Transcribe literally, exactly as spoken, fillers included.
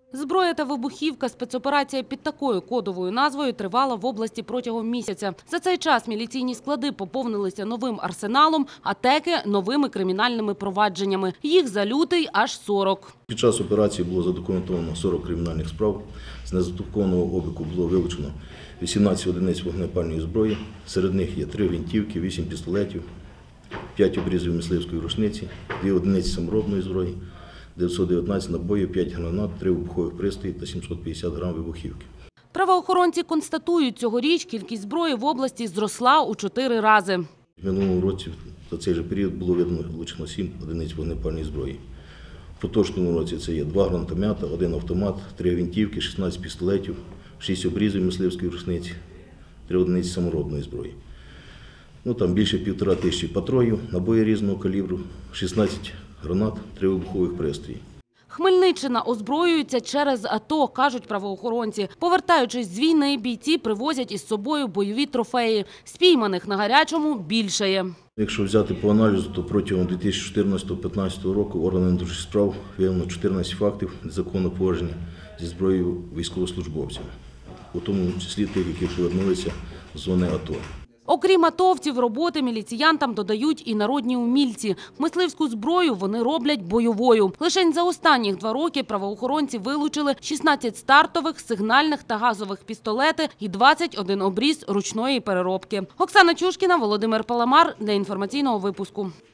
Зброя та вибухівка. Спецоперація під такою кодовою назвою тривала в області протягом місяця. За цей час міліційні склади поповнилися новим арсеналом, а теки – новими кримінальними провадженнями. Їх за лютий аж сорок. Під час операції було задокументовано сорок кримінальних справ. З незадокументованого обліку було вилучено вісімнадцять одиниць вогнепальної зброї. Серед них є три гвинтівки, вісім пістолетів, п'ять обрізів мисливської рушниці, дві одиниці саморобної зброї, дев'ятсот дев'ятнадцять набоїв, п'ять гранат, три вибухових пристрої та сімсот п'ятдесят грам вибухівки. Правоохоронці констатують, цьогоріч кількість зброї в області зросла у чотири рази. В минулому році за цей же період було вилучено сім одиниць вогнепальної зброї. В поточному році це є два гранатомета, один автомат, три гвинтівки, шістнадцять пістолетів, шість обрізів мисливської рушниці, три одиниці саморобної зброї. Ну, там більше півтора тисячі патронів, набої різного калібру, шістнадцять гранат, три вибухових пристрої. Хмельниччина озброюється через АТО, кажуть правоохоронці. Повертаючись з війни, бійці привозять із собою бойові трофеї. Спійманих на гарячому більшає. Якщо взяти по аналізу, то протягом дві тисячі чотирнадцятого - дві тисячі п'ятнадцятого року органами внутрішніх справ виявлено чотирнадцять фактів незаконного поводження зі зброєю військовослужбовців, у тому числі тих, які повернулися з зони АТО. Окрім атовців, роботи міліціянтам додають і народні умільці. Мисливську зброю вони роблять бойовою. Лишень за останніх два роки правоохоронці вилучили шістнадцять стартових, сигнальних та газових пістолети і двадцять один обріз ручної переробки. Оксана Чушкіна, Володимир Паламар для інформаційного випуску.